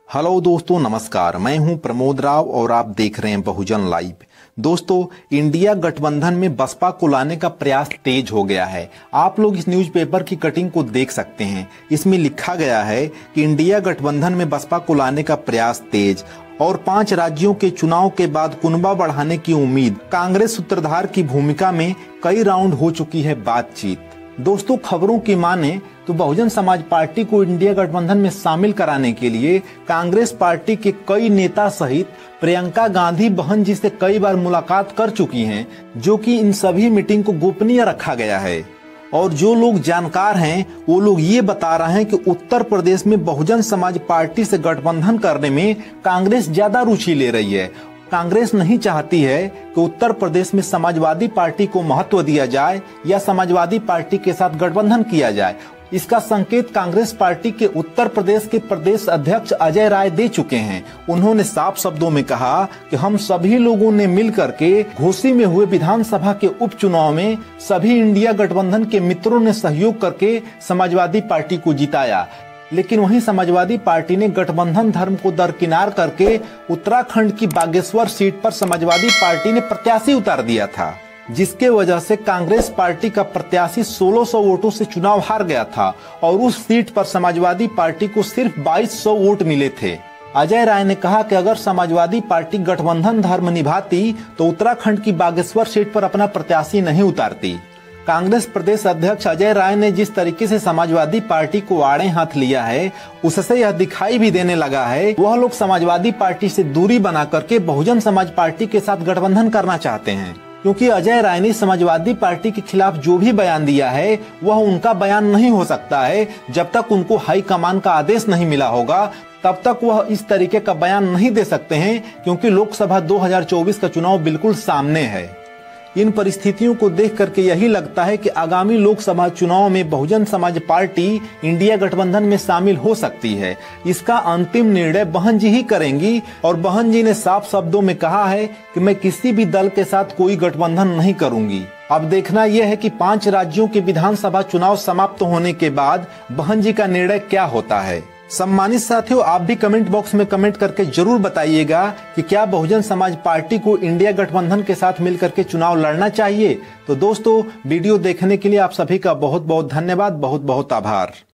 Hello दोस्तों, नमस्कार। मैं हूं प्रमोद राव और आप देख रहे हैं बहुजन लाइव। दोस्तों, इंडिया गठबंधन में बसपा को लाने का प्रयास तेज हो गया है। आप लोग इस न्यूज़पेपर की कटिंग को देख सकते हैं। इसमें लिखा गया है कि इंडिया गठबंधन में बसपा को लाने का प्रयास तेज और 5 राज्यों के चुनाव के बाद कुनबा बढ़ाने की उम्मीद। कांग्रेस सूत्रधार की भूमिका में कई राउंड हो चुकी है बातचीत। दोस्तों, खबरों की माने तो बहुजन समाज पार्टी को इंडिया गठबंधन में शामिल कराने के लिए कांग्रेस पार्टी के कई नेता सहित प्रियंका गांधी बहन जी से कई बार मुलाकात कर चुकी हैं, जो कि इन सभी मीटिंग को गोपनीय रखा गया है। और जो लोग जानकार हैं वो लोग ये बता रहे हैं कि उत्तर प्रदेश में बहुजन समाज पार्टी से गठबंधन करने में कांग्रेस ज्यादा रुचि ले रही है। कांग्रेस नहीं चाहती है कि उत्तर प्रदेश में समाजवादी पार्टी को महत्व दिया जाए या समाजवादी पार्टी के साथ गठबंधन किया जाए। इसका संकेत कांग्रेस पार्टी के उत्तर प्रदेश के प्रदेश अध्यक्ष अजय राय दे चुके हैं। उन्होंने साफ शब्दों में कहा कि हम सभी लोगों ने मिलकर के घोसी में हुए विधानसभा के उपचुनाव में सभी इंडिया गठबंधन के मित्रों ने सहयोग करके समाजवादी पार्टी को जिताया। लेकिन वहीं समाजवादी पार्टी ने गठबंधन धर्म को दरकिनार करके उत्तराखंड की बागेश्वर सीट पर समाजवादी पार्टी ने प्रत्याशी उतार दिया था, जिसके वजह से कांग्रेस पार्टी का प्रत्याशी 1600 वोटों से चुनाव हार गया था और उस सीट पर समाजवादी पार्टी को सिर्फ 2200 वोट मिले थे। अजय राय ने कहा कि अगर समाजवादी पार्टी गठबंधन धर्म निभाती तो उत्तराखंड की बागेश्वर सीट पर अपना प्रत्याशी नहीं उतारती। कांग्रेस प्रदेश अध्यक्ष अजय राय ने जिस तरीके से समाजवादी पार्टी को आड़े हाथ लिया है, उससे यह दिखाई भी देने लगा है वह लोग समाजवादी पार्टी से दूरी बना करके बहुजन समाज पार्टी के साथ गठबंधन करना चाहते हैं। क्योंकि अजय राय ने समाजवादी पार्टी के खिलाफ जो भी बयान दिया है वह उनका बयान नहीं हो सकता है। जब तक उनको हाईकमान का आदेश नहीं मिला होगा तब तक वह इस तरीके का बयान नहीं दे सकते हैं, क्योंकि लोकसभा 2024 का चुनाव बिल्कुल सामने है। इन परिस्थितियों को देख करके यही लगता है कि आगामी लोकसभा चुनाव में बहुजन समाज पार्टी इंडिया गठबंधन में शामिल हो सकती है। इसका अंतिम निर्णय बहन जी ही करेंगी और बहन जी ने साफ शब्दों में कहा है कि मैं किसी भी दल के साथ कोई गठबंधन नहीं करूंगी। अब देखना यह है कि 5 राज्यों के विधानसभा चुनाव समाप्त होने के बाद बहन जी का निर्णय क्या होता है। सम्मानित साथियों, आप भी कमेंट बॉक्स में कमेंट करके जरूर बताइएगा कि क्या बहुजन समाज पार्टी को इंडिया गठबंधन के साथ मिलकर के चुनाव लड़ना चाहिए। तो दोस्तों, वीडियो देखने के लिए आप सभी का बहुत बहुत धन्यवाद, बहुत बहुत आभार।